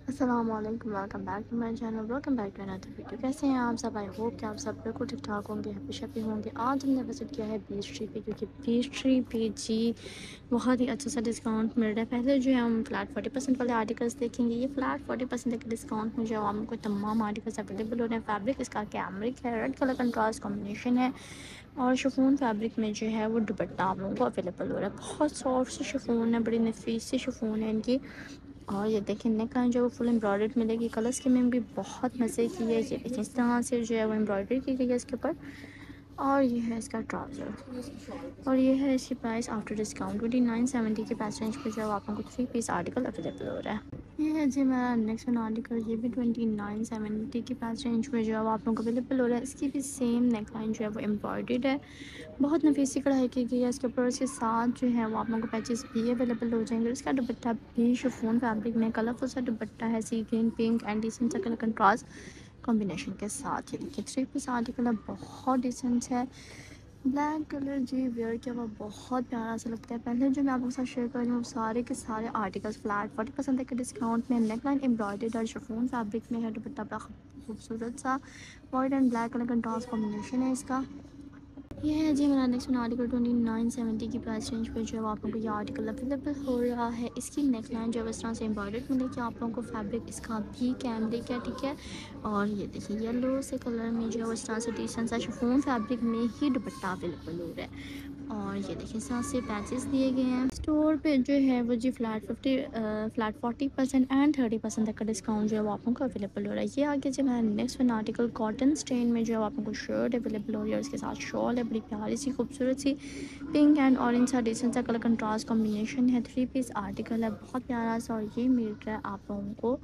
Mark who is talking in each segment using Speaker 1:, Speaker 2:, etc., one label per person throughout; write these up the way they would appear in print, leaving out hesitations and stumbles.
Speaker 1: अस्सलामुअलैकुम, welcome back to my channel, welcome back to another video. कैसे हैं आप सब? आई होप कि आप सब बिल्कुल ठीक ठाक होंगे, हैप्पी होंगे। आज हमने विजिट किया है बीच ट्री पे, क्योंकि बीच ट्री पे जी बहुत ही अच्छा सा डिस्काउंट मिल रहा है। पहले जो है हम फ्लैट 40% वाले आर्टिकल्स देखेंगे। ये फ्लैट 40% के डिस्काउंट में जो है आपको तमाम आर्टिकल्स अवेलेबल हो रहे हैं। फैब्रिक इसका कैमरिक है, रेड कलर कंट्रास्ट कॉम्बिनेशन है और शिफॉन फैब्रिक में जो है वो दुपट्टा आप लोगों को अवेलेबल हो रहा है। बहुत सॉफ्ट सी शिफॉन है, बड़ी नफीस सी शिफॉन है इनकी। और ये देखिए नेक लाइन जो है वो फुल एम्ब्रॉयडर्ड मिलेगी। कलर स्कीमिंग भी बहुत मज़े की है। ये देखिए इस तरह से जो है वो एम्ब्रॉयडरी की गई है इसके ऊपर। और ये है इसका ट्राउज़र और ये है इसकी प्राइस आफ्टर डिस्काउंट 2970 के प्राइस रेंज पे जो है आप लोगों को 3 पीस आर्टिकल अवेलेबल हो रहा है। ये है जी मेरा नेक्स्ट वन आर्टिकल। ये भी 2970 की प्राइस रेंज में जो है वो आप लोगों को अवेलेबल हो रहा है। इसकी भी सेम नेक लाइन जो है वो एम्ब्रॉयडर्ड है, बहुत नफीसी कढ़ाई की गई है इसके ऊपर। इसके साथ जो है वो आप लोगों को पैचेस भी अवेलेबल हो जाएंगे। इसका दुपट्टा भी शिफॉन फैब्रिक में कलरफुल सा दुपट्टा है, sea green pink and decent सा कलर कंट्रास्ट कॉम्बिनेशन के साथ। ये देखिए 3 पीस आर्टिकल है, बहुत डिसेंट है। ब्लैक कलर जी वेयर किया हुआ बहुत प्यारा सा लगता है। पहले जो मैं आपके साथ शेयर कर रही हूँ सारे के सारे आर्टिकल्स फ्लैट 40% तक के डिस्काउंट में। नेक लाइन एम्ब्रॉयडर्ड और शिफॉन फैब्रिक में है। दुपट्टा बड़ा खूबसूरत सा white and black colour contrast combination है इसका। ये है जी मेरा नेक्स्ट वन आर्टिकल 2970 की प्राइस रेंज पे जो है आप लोगों को ये आर्टिकल अवेलेबल हो रहा है। इसकी नेक लाइन जो है इस तरह से एम्ब्रॉयडर्ड मिलेगी आप लोगों को। फैब्रिक इसका भी कैमरिक है, ठीक है। और ये देखिए येलो से कलर में जो है वो इस तरह से डिसेंट सा शिफॉन फैब्रिक में ही दुपट्टा अवेलेबल हो रहा है। और ये देखिए साथ से पैचेस दिए गए हैं। स्टोर पे जो है वो जी फ्लैट 40% एंड 30% तक का डिस्काउंट जो है वो आप लोगों को अवेलेबल हो रहा है। ये आगे जो मैं next one article cotton satin में जो है आप लोगों को शर्ट अवेलेबल हो रही है और इसके साथ शॉल है, बड़ी प्यारी सी खूबसूरत सी पिंक एंड ऑरेंज सा डिसेंट सा कलर कंट्रास्ट कॉम्बिनेशन है। 3 पीस आर्टिकल है, बहुत प्यारा सा। और ये मिल रहा है आप लोगों को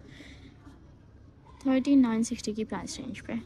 Speaker 1: 3960 की प्राइस रेंज पे।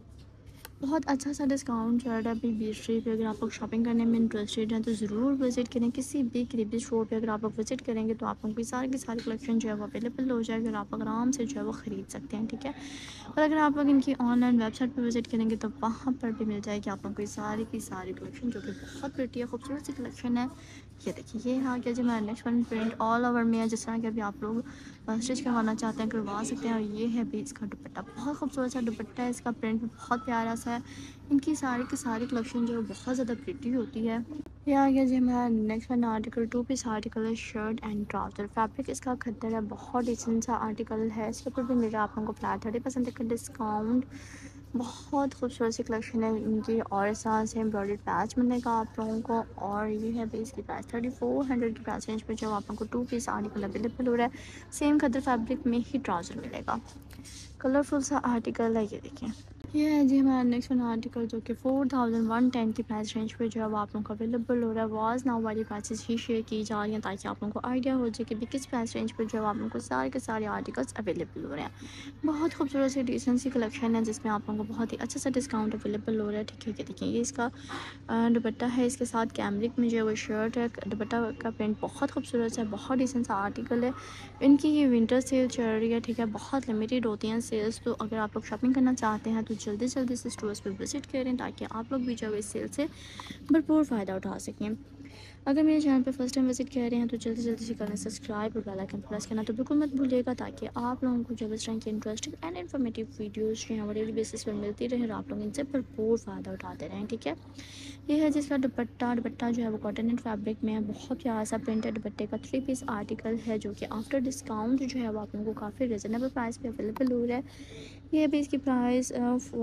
Speaker 1: बहुत अच्छा सा डिस्काउंट चल रहा है अभी बीच ट्री पे। अगर आप लोग शॉपिंग करने में इंटरेस्टेड हैं तो ज़रूर विज़िट करें। किसी भी करीबी स्टोर पे अगर आप लोग विज़िट करेंगे तो आप लोगों की सारी कलेक्शन जो है वो अवेलेबल हो जाएगी और आप लोग आराम से जो है वो ख़रीद सकते हैं, ठीक है। और अगर आप लोग इनकी ऑनलाइन वेबसाइट पर विज़िट करेंगे तो वहाँ पर भी मिल जाएगी आप लोगों की सारी कलेक्शन, जो कि बहुत प्रिटी है, खूबसूरत सी कलेक्शन है। ये देखिए ये हाँ क्या जी मेरा next one print all over में है। जिस तरह के अभी आप लोग स्टिच करवाना चाहते हैं करवा सकते हैं। और ये है भी इसका दुपट्टा, बहुत खूबसूरत सा दुपट्टा है। इसका प्रिंट भी बहुत प्यारा सा है। इनकी सारी की सारी कलेक्शन जो है बहुत ज़्यादा प्रिटी होती है। ये आ गया जी हमारा next one article. 2 piece article है, शर्ट एंड ट्राउज़र। फैब्रिक इसका खद्दर है, बहुत डिसेंट सा आर्टिकल है। इसके ऊपर भी मिल रहा है आप लोगों को फ्लैट 30% तक का डिस्काउंट। बहुत खूबसूरत सी कलेक्शन है इनकी और इस तरह से एम्ब्रॉयडर्ड पैच मिलेगा आप लोगों को। और ये है बेस की प्राइस 3400 की प्राइस रेंज पे जो आप लोगों को 2 पीस आर्टिकल अवेलेबल हो रहा है। सेम खद्दर फैब्रिक में ही ट्राउज़र मिलेगा। कलरफुल सा आर्टिकल है, ये देखें। ये है जी हमारा नेक्स्ट वन आर्टिकल, जो कि 4110 की प्राइस रेंज पे जो है वो आप लोगों को अवेलेबल हो रहा है। वाज नाउ वाली प्राइसेस ही शेयर की जा रही हैं ताकि आप लोगों को आइडिया हो जाए कि भी किस प्राइस रेंज पे जो है आप लोगों को सारे के सारे आर्टिकल्स अवेलेबल हो रहे हैं। बहुत खूबसूरत सी डिसेंट सी कलेक्शन है जिसमें आप लोगों को बहुत ही अच्छा सा डिस्काउंट अवेलेबल हो रहा है, ठीक है। देखिए ये इसका दुपट्टा है, इसके साथ कैमरिक में जो है वो शर्ट है। दुपट्टा का प्रिंट बहुत खूबसूरत है, बहुत डिसेंट सा आर्टिकल है। इनकी ये विंटर सेल चल रही है, ठीक है। बहुत लिमिटेड होती हैं सेल्स, तो अगर आप लोग शॉपिंग करना चाहते हैं तो जल्दी से स्टोर्स पर विजिट करें ताकि आप लोग भी जो है इस सेल से भरपूर फ़ायदा उठा सकें। अगर मेरे चैनल पर फर्स्ट टाइम विजिट कर रहे हैं तो जल्दी से करें सब्सक्राइब और बेल आइकन प्रेस करना तो बिल्कुल मत भूलिएगा, ताकि आप लोगों को जब इस तरह की इंटरेस्टिंग एंड इन्फॉर्मेटिव वीडियोस जो हैं वो डेली बेसिस पर मिलती रहे और आप लोग इनसे भरपूर फ़ायदा उठाते रहें, ठीक है। ये है जिसका दुपट्टा जो है वो कॉटन एंड फैब्रिक में है। बहुत प्यारा सा प्रिंटेड दुपट्टे का 3 पीस आर्टिकल है, जो कि आफ्टर डिस्काउंट जो है वो आप लोगों को काफ़ी रिजनेबल प्राइस पे अवेलेबल हो रहा है। ये भी इसकी प्राइस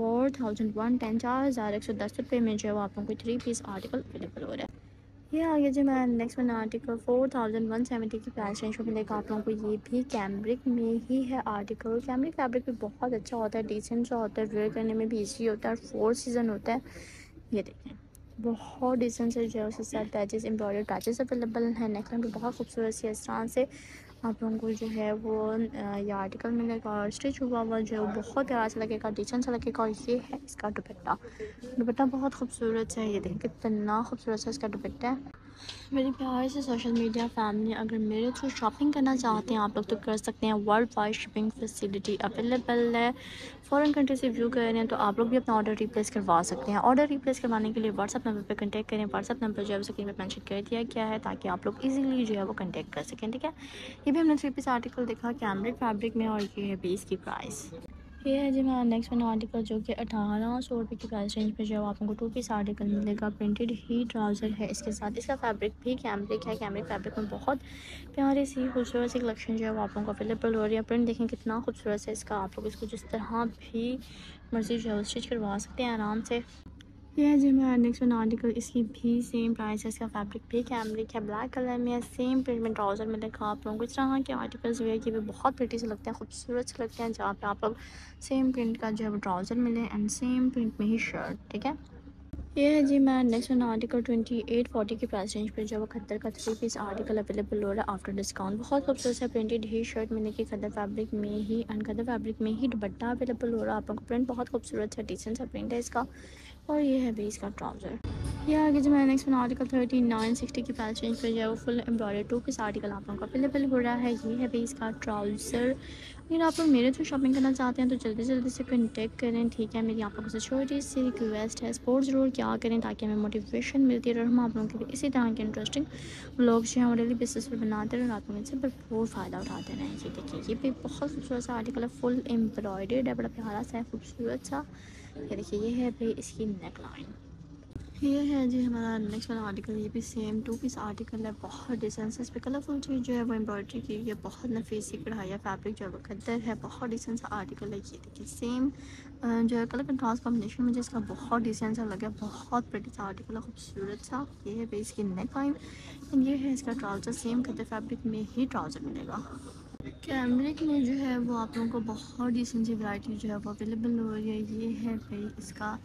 Speaker 1: 4110 4110 रुपये में जो है वो आप लोगों को 3 पीस आर्टिकल अवेलेबल हो रहा है। ये आ गया जी मैं नेक्स्ट वन आर्टिकल 4170 की प्राइस रेंज में मिलेगा आप लोगों को। ये भी कैमरिक में ही है आर्टिकल। कैमरिक फैब्रिक भी बहुत अच्छा होता है, डिसेंट सा होता है, वेयर करने में भी ईजी होता है और 4 सीज़न होता है। ये देखें बहुत डिसेंट से जो है उसके साथ पैचेस एम्ब्रॉयडर्ड पैचेस अवेलेबल हैं। नेकलाइन भी बहुत खूबसूरत सी है। इस तरह से आप लोगों को जो है वो ये आर्टिकल मिलेगा और स्टिच हुआ हुआ जो है वो बहुत प्यारा सा लगेगा, डिसेंट सा लगेगा। और ये है इसका दुपट्टा, दुपट्टा बहुत खूबसूरत है। ये देखें कितना खूबसूरत सा इसका दुपट्टा है। मेरी प्यार से सोशल मीडिया फैमिली, अगर मेरे थ्रू शॉपिंग करना चाहते हैं आप लोग तो कर सकते हैं। World wide shipping facility available है। फॉरेन कंट्री से व्यू कर रहे हैं तो आप लोग भी अपना ऑर्डर रिप्लेस करवा सकते हैं। ऑर्डर रिप्लेस करवाने के लिए व्हाट्सअप नंबर पर कॉन्टैक्ट करें। व्हाट्सअप नंबर जो है स्क्रीन पर मेंशन कर दिया गया है ताकि आप लोग इजीली जो है वो कॉन्टैक्ट कर सकें, ठीक है। ये भी हमने 3 पीस आर्टिकल देखा कैमरिक फैब्रिक में, और ये है बेस की प्राइस। ये है जी मेरा नेक्स्ट वन आर्टिकल जो कि 1800 रुपये की प्राइस रेंज पे जो आपको 2 पीस आर्टिकल मिलेगा। प्रिंटेड ही ट्राउज़र है इसके साथ। इसका फैब्रिक भी कैमरिक है। कैमरिक फैब्रिक में बहुत प्यारी सी खूबसूरत सी कलेक्शन जो है वो आप लोगों को अवेलेबल हो रही है। प्रिंट देखें कितना खूबसूरत है इसका। आप लोग इसको जिस तरह भी मर्जी जो है स्टिच करवा सकते हैं आराम से। ये है जी मेरा नेक्स्ट वन आर्टिकल। इसकी भी सेम प्राइस है। इसका फैब्रिक भी कैमरिक है, ब्लैक कलर में है। सेम प्रिंट में ट्राउज़र मिलेगा आप लोगों को। इस तरह के आर्टिकल्स वेयर किए हुए बहुत प्रिटी से लगते हैं, खूबसूरत से लगते हैं, जहाँ पे आप लोग सेम प्रिंट का जो है वो ट्राउज़र मिले एंड सेम प्रिंट में ही शर्ट, ठीक है। ये है जी मैं नेक्स्ट वन आर्टिकल 2840 की प्राइस रेंज पे जो वो खद्दर का 3 पीस आर्टिकल अवेलेबल हो रहा है आफ्टर डिस्काउंट। बहुत खूबसूरत है प्रिंटेड ही शर्ट मिलने की खद्दर फैब्रिक में ही, एंड खद्दर फैब्रिक में ही दुपट्टा अवेलेबल हो रहा है आप लोगों को। प्रिंट बहुत खूबसूरत है, डिसेंट सा प्रिंट है इसका। और ये है बेस का ट्राउज़र। ये आगे जो मैं नेक्स्ट वन आर्टिकल 3960 की प्राइस रेंज पे जो है वो फुल एम्ब्रॉयडर्ड 2 पीस आर्टिकल आप लोगों को अवेलेबल हो रहा है। ये है बेस का ट्राउज़र। अगर आप लोग मेरे थ्रू शॉपिंग करना चाहते हैं तो जल्दी जल्दी से कॉन्टैक्ट करें, ठीक है। मेरी आप लोगों से छोटी सी रिक्वेस्ट है, सपोर्ट ज़रूर क्या करें ताकि हमें मोटिवेशन मिलती रहे और हम आप लोगों के लिए इसी तरह के इंटरेस्टिंग व्लॉग जो हैं डेली बेसिस पर बनाते रहे और आप लोग इनसे भरपूर फ़ायदा उठाते रहें। ये देखिए ये भी बहुत खूबसूरत सा आर्टिकल है, फुल एम्ब्रॉयडर्ड है, बड़ा प्यारा सा है, खूबसूरत सा। ये देखिए ये है भाई इसकी नेक लाइन। ये है जी हमारा नेक्स्ट वाला आर्टिकल। ये भी सेम 2 पीस आर्टिकल है। बहुत डिसेंट सा इस पर कलरफुल चीज़ जो है वो एम्ब्रॉयडरी की है, बहुत नफीस सी कढ़ाई है। फैब्रिक जो है वो खद्दर है, बहुत डिसेंट सा आर्टिकल है। ये देखिए सेम जो है कलर कंट्रास्ट कॉम्बिनेशन मुझे इसका बहुत डिसेंट सा लगा, बहुत प्रिटी सा आर्टिकल है, खूबसूरत सा। ये है बेस की नेक लाइन एंड ये है इसका ट्राउज़र। सेम खद्दर फैब्रिक में ही ट्राउज़र मिलेगा। कैमरिक में जो है वो आप लोगों को बहुत डिसेंट सी वैरायटी जो है वो अवेलेबल हो रही है। ये है भाई इसका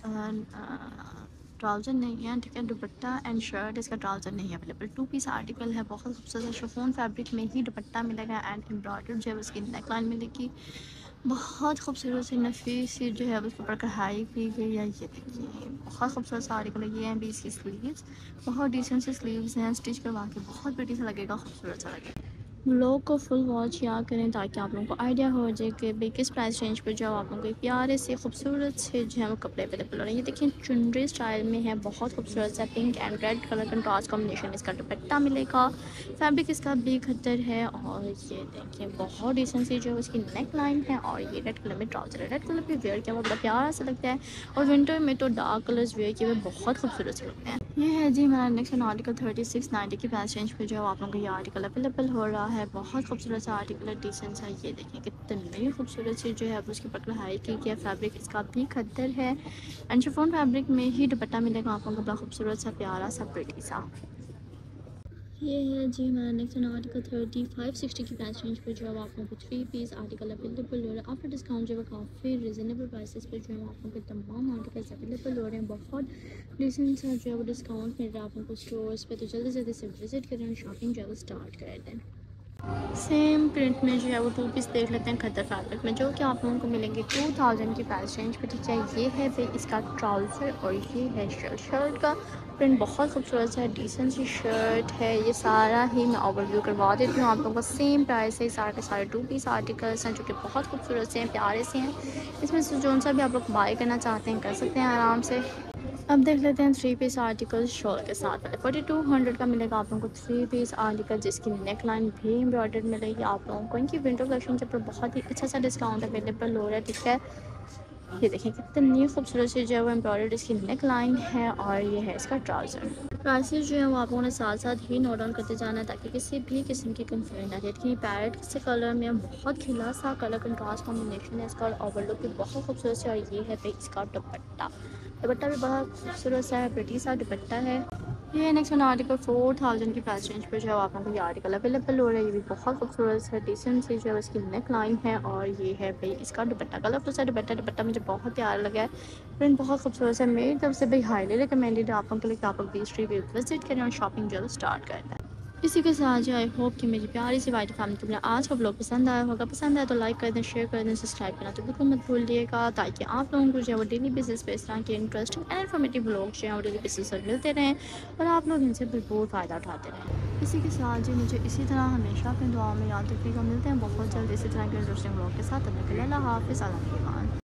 Speaker 1: ट्राउज़र नहीं है, ठीक है। दुपट्टा एंड शर्ट, इसका ट्राउज़र नहीं है अवेलेबल। 2 पीस आर्टिकल है, बहुत खूबसूरत शिफॉन फैब्रिक में ही दुपट्टा मिलेगा एंड एम्ब्रॉयडर्ड जो है उसकी नेक लाइन मिलेगी। बहुत खूबसूरत सी नफीस सी जो है उसके ऊपर कढ़ाई की गई है। ये देखिए बहुत खूबसूरत सा आर्टिकल है। ये हैं भी इसकी स्लीव्स, बहुत डिसेंट सी स्लीव्स हैं। स्टिच करवा के बहुत प्रिटी सा लगेगा, खूबसूरत सा लगेगा। व्लॉग को फुल वॉच या करें ताकि आप लोगों को आइडिया हो जाए कि भाई किस प्राइस रेंज पर जो आप लोगों को एक प्यारे से खूबसूरत से जो है वो कपड़े अवेलेबल हो रहे हैं। ये देखिए चुनरी स्टाइल में है, बहुत खूबसूरत सा pink and red colour contrast combination इसका दुपट्टा मिलेगा। फैब्रिक इसका भी खद्दर है और ये देखिए बहुत डिसेंट सी जो है उसकी नेक लाइन है और ये रेड कलर में ट्राउजर है। रेड कलर भी वेयर किया हुआ बड़ा प्यारा सा लगता है और विंटर में तो डार्क कलर्स वेयर किए हुए बहुत खूबसूरत से लगते हैं। ये है जी हमारा नेक्स्ट आर्टिकल 3690 की प्राइस रेंज पे जो है आप लोगों को ये आर्टिकल अवेलेबल हो रहा है। बहुत खूबसूरत सा आर्टिकल है, डिसेंट सा। ये देखिए कितनी खूबसूरत सी जो है उसकी ऊपर कढ़ाई की गया। फैब्रिक इसका भी खद्दर है एंड शिफॉन फैब्रिक में ही दुपट्टा मिलेगा आप लोगों को, बड़ा खूबसूरत सा प्यारा सा प्रिटी सा। ये है जी हमारा नेक्स्ट आर्टिकल 3560 की प्राइस रेंज पे जो है आप लोगों को 3 पीस आर्टिकल अवेलेबल हो रहा है। आफ्टर डिस्काउंट जो है काफ़ी रिजनेबल प्राइसेस पे जो है आप लोगों के तमाम आर्टिकल्स अवेलेबल हो रहे हैं। बहुत डिसेंट सा जो है वो डिस्काउंट मिल रहा है आप लोगों को स्टोर्स पे, तो जल्दी जल्दी से विजिट करें और शॉपिंग जो है वो स्टार्ट कर दें। सेम प्रिंट में जो है वो 2 पीस देख लेते हैं खद्दर फैब्रिक में, जो कि आप लोगों को मिलेंगे 2000 की प्राइस रेंज पे, ठीक है। ये है फिर इसका ट्राउज़र और ये है शर्ट। शर्ट का प्रिंट बहुत खूबसूरत है, डिसेंट सी शर्ट है। ये सारा ही मैं ओवरव्यू करवा देती हूँ आप लोगों को। सेम प्राइस है, सारे के सारे 2 पीस आर्टिकल्स हैं जो कि बहुत खूबसूरत से हैं, प्यारे से हैं। इसमें से जो सा भी आप लोग बाय करना चाहते हैं कर सकते हैं आराम से। अब देख लेते हैं 3 पीस आर्टिकल शॉल के साथ वाले। 4200 का मिलेगा आप लोगों को 3 पीस आर्टिकल, जिसकी नेक लाइन भी एम्ब्रॉयडर्ड मिलेगी आप लोगों को। इनकी विंटर कलेक्शन के ऊपर बहुत ही अच्छा सा डिस्काउंट अवेलेबल हो रहा है, ठीक है। ये देखिए कितनी खूबसूरत सी जो है वो एम्ब्रॉयडर्ड इसकी नेक लाइन है और ये है इसका ट्राउज़र। प्राइसेस जो है वो आप लोगों ने साथ साथ ही नोट डाउन करते जाना है ताकि किसी भी किस्म की कंफ्यूजन ना रहे। कि पैरेट से कलर में बहुत खिला सा कलर कंट्रास्ट कॉम्बिनेशन है इसका और ओवरलुक भी बहुत खूबसूरत है। और ये है भाई इसका दुपट्टा। दुपट्टा भी बहुत खूबसूरत सा है, प्रिटी सा दुपट्टा है। ये नेक्स्ट वन आर्टिकल 4000 की प्राइस रेंज पर जो है आप लोगों को ये आर्टिकल अवेलेबल हो रहा है। ये भी बहुत खूबसूरत है, डिसेंट सी जो है इसकी नेक लाइन है और ये है भाई इसका दुपट्टा। कलरफुल सा दुपट्टा, दुपट्टा मुझे बहुत प्यारा लगा है। प्रिंट बहुत खूबसूरत है। मेरी तरफ से भाई हाईली रिकमेंडेड है आप लोगों के लिए कि आप लोग बीच ट्री विजिट करें और शॉपिंग जो है स्टार्ट करते हैं। इसी के साथ जो आई होप कि मेरी प्यारी सी वाइट फैमिली को मेरा आज का ब्लॉग पसंद आया होगा। पसंद आया तो लाइक कर दें, शेयर कर दें, सब्सक्राइब करना तो बिल्कुल मत भूलिएगा, ताकि आप लोगों को जो है वो डेली बेसिस पे इस तरह के इंटरेस्टिंग एंड इन्फॉर्मेटिव ब्लॉग जो हैं वो डेली बेसिस पर मिलते रहें और आप लोग इनसे भरपूर फ़ायदा उठाते रहें। इसी के साथ जी मुझे इसी तरह हमेशा अपनी दुआओं में याद रखिएगा। मिलते हैं बहुत जल्द इसी तरह के इंटरेस्टिंग ब्लॉग के साथ। अल्लाह हाफ़िज़।